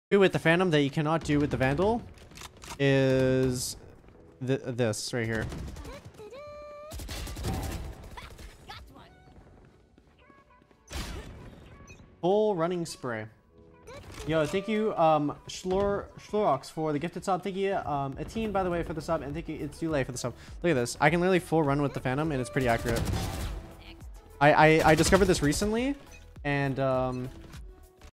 do with the Phantom that you cannot do with the Vandal is this right here. Full running spray. Yo, thank you, Schlorox for the gifted sub. Thank you, Atine, by the way, for the sub, and thank you, It's Too Late for the sub. Look at this. I can literally full run with the Phantom, and it's pretty accurate. I discovered this recently, and